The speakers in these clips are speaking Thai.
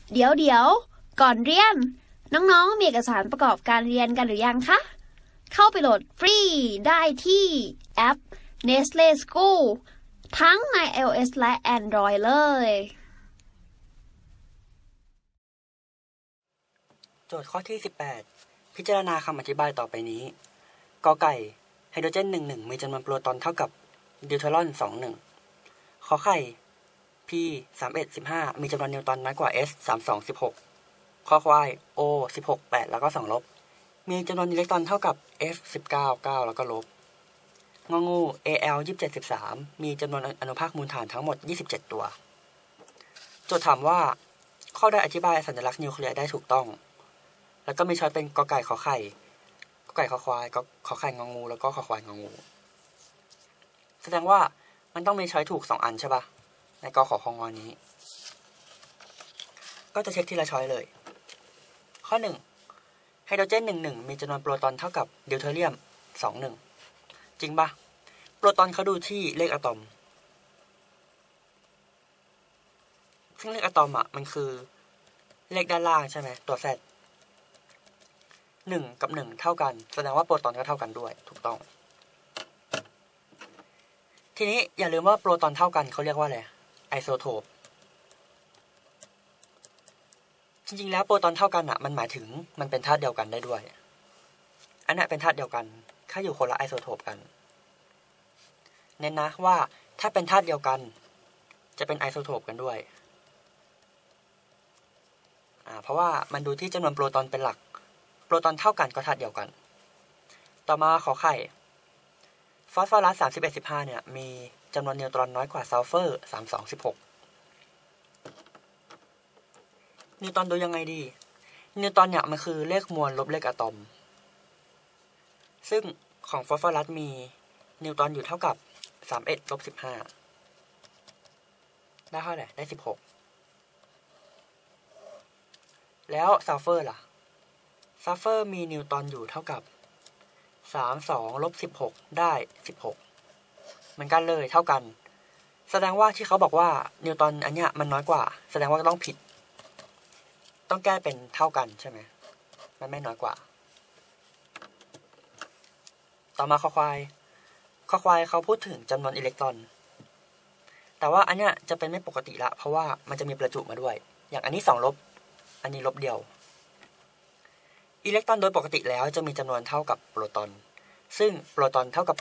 เดี๋ยวก่อนเรียนน้องๆมีเอกสารประกอบการเรียนกันหรือยังคะเข้าไปโหลดฟรีได้ที่แอป Nestle School ทั้งใน iOS และ Android เลยโจทย์ข้อที่18พิจารณาคำอธิบายต่อไปนี้กอไก่ไฮโดรเจน11มีจำนวนโปรตอนเท่ากับดิวเทอรอน21ขอไข่ P 3115มีจำนวนนิวตรอนน้อยกว่า S 3216คอควาย O 16 8แล้วก็2ลบมีจำนวนอิเล็กตรอนเท่ากับ F 19 9แล้วก็ลบงองู Al 27 13มีจำนวนอนุภาคมูลฐานทั้งหมด27ตัวโจทย์ถามว่าข้อใดอธิบายสัญลักษณ์นิวเคลียร์ได้ถูกต้องแล้วก็มีช้อยเป็นกอไก่ขอไข่กอไก่ขอควายขอไข่งองูแล้วก็ขอควายงองูแสดงว่ามันต้องมีช้อยถูก2อันใช่ปะในกอขอของอนี้ก็จะเช็คทีละช้อยเลยข้อ1ไฮโดรเจน11มีจำนวนโปรตอนเท่ากับดิวเทอเรียม21จริงปะโปรตอนเขาดูที่เลขอะตอมซึ่งเลขอะตอมมันคือเลขด้านล่างใช่ไหมตัว Z 1กับ1เท่ากันแสดงว่าโปรตอนก็เท่ากันด้วยถูกต้องทีนี้อย่าลืมว่าโปรตอนเท่ากันเขาเรียกว่าอะไรไอโซโทปจริงๆแล้วโปรตอนเท่ากันมันหมายถึงมันเป็นธาตุเดียวกันได้ด้วยอันนี้เป็นธาตุเดียวกันแค่อยู่คนละไอโซโทปกันเน้นนะว่าถ้าเป็นธาตุเดียวกันจะเป็นไอโซโทปกันด้วยเพราะว่ามันดูที่จำนวนโปรตอนเป็นหลักโปรตอนเท่ากันก็ธาตุเดียวกันต่อมาขอไข่ฟอสฟอรัส3115เนี่ยมีจำนวนนิวตรอนน้อยกว่าซัลเฟอร์3216นิวตรอนดูยังไงดีนิวตรอนเนี่ยมันคือเลขมวลลบเลขอะตอมซึ่งของฟอสฟอรัสมีนิวตรอนอยู่เท่ากับ31ลบ15ได้เท่าไหร่ได้16แล้วซัลเฟอร์ล่ะซัลเฟอร์มีนิวตรอนอยู่เท่ากับ32ลบ16ได้16เหมือนกันเลยเท่ากันแสดงว่าที่เขาบอกว่านิวตรอนอันเนี้ยมันน้อยกว่าแสดงว่าต้องผิดต้องแก้เป็นเท่ากันใช่ไหมมันไม่น้อยกว่าต่อมาคอควายเขาพูดถึงจำนวนอิเล็กตรอนแต่ว่าอันเนี้ยจะเป็นไม่ปกติละเพราะว่ามันจะมีประจุมาด้วยอย่างอันนี้2ลบอันนี้ลบเดียวอิเล็กตรอนโดยปกติแล้วจะมีจำนวนเท่ากับโปรตอนซึ่งโปรตอนเท่ากับ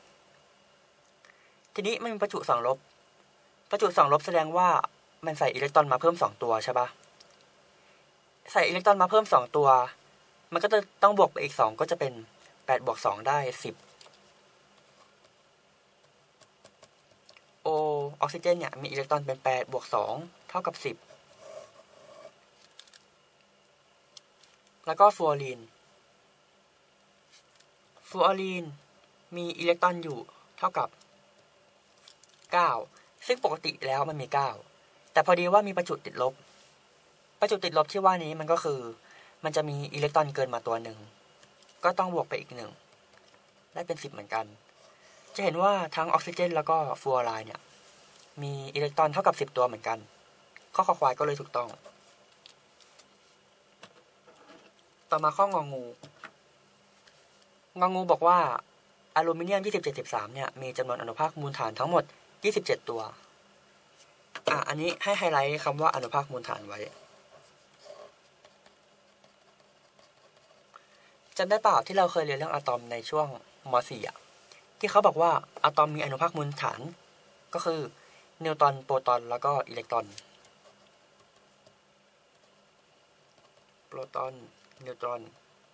8ทีนี้มันมีประจุ2ลบแสดงว่ามันใส่อิเล็กตรอนมาเพิ่ม2ตัวใช่ปะใส่อิเล็กตรอนมาเพิ่ม2ตัวมันก็จะต้องบวกไปอีก2ก็จะเป็น8บวก2ได้10ออกซิเจนเนี่ยมีอิเล็กตรอนเป็น8บวก2เท่ากับ10แล้วก็ฟลูออรีนมีอิเล็กตรอนอยู่เท่ากับ9ซึ่งปกติแล้วมันมี9แต่พอดีว่ามีประจุติดลบที่ว่านี้มันก็คือมันจะมีอิเล็กตรอนเกินมาตัวหนึ่งก็ต้องบวกไปอีก1ได้เป็น10เหมือนกันจะเห็นว่าทั้งออกซิเจนแล้วก็ฟลูออไรด์เนี่ยมีอิเล็กตรอนเท่ากับ10ตัวเหมือนกันข้อคอควายก็เลยถูกต้องต่อมาข้ององูบอกว่าอลูมิเนียม2713เนี่ยมีจำนวนอนุภาคมูลฐานทั้งหมด27ตัวอันนี้ให้ไฮไลท์คำว่าอนุภาคมูลฐานไว้จำได้เปล่าที่เราเคยเรียนเรื่องอะตอมในช่วงม.4 ที่เขาบอกว่าอะตอมมีอนุภาคมูลฐานก็คือนิวตรอนโปรตอนแล้วก็อิเล็กตรอนโปรตอนนิวตรอน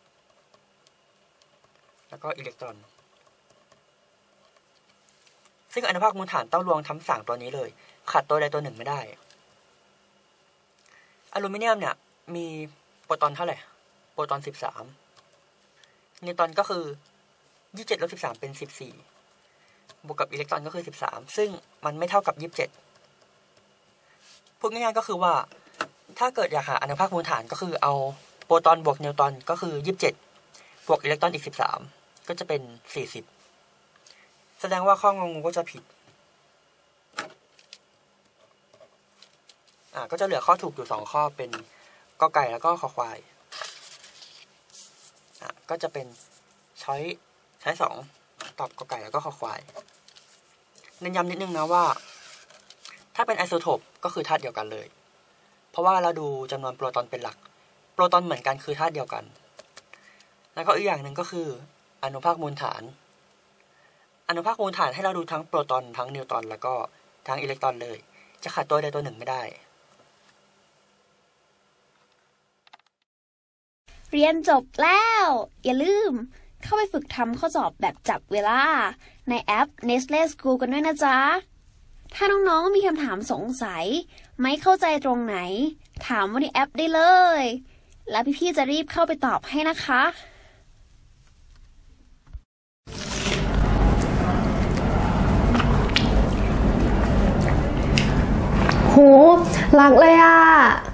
แล้วก็อิเล็กตรอนซึ่งอนุภาคมูลฐานต้องรวมทั้ง3ตัวนี้เลยขาดตัวใดตัวหนึ่งไม่ได้อลูมิเนียมเนี่ยมีโปรตอนเท่าไหร่โปรตอน13นิวตรอนก็คือ27ลบ13เป็น14บวกกับอิเล็กตรอนก็คือ13ซึ่งมันไม่เท่ากับ27พูดง่ายๆก็คือว่าถ้าเกิดอยากหาอนุภาคมูลฐานก็คือเอาโปรตอนบวกนิวตรอนก็คือ27บวกอิเล็กตรอนอีก13ก็จะเป็น40แสดงว่าข้ององูก็จะผิดก็จะเหลือข้อถูกอยู่2ข้อเป็นกอไก่แล้วก็คอควายก็จะเป็นช้อย2ตอบกอไก่แล้วก็คอควายเน้นย้ำนิดนึงนะว่าถ้าเป็นไอโซโทปก็คือธาตุเดียวกันเลยเพราะว่าเราดูจำนวนโปรตอนเป็นหลักโปรตอนเหมือนกันคือธาตุเดียวกันแล้วก็อีกอย่างหนึ่งก็คืออนุภาคมูลฐานอนุภาคมูลฐานให้เราดูทั้งโปรตอนทั้งนิวตรอนแล้วก็ทั้งอิเล็กตรอนเลยจะขาดตัวใดตัวหนึ่งไม่ได้เรียนจบแล้วอย่าลืมเข้าไปฝึกทำข้อสอบแบบจับเวลาในแอป Nestle School กันด้วยนะจ๊ะถ้าน้องๆมีคำถามสงสัยไม่เข้าใจตรงไหนถามว่าในแอปได้เลยแล้วพี่ๆจะรีบเข้าไปตอบให้นะคะโหรักเลยอ่ะ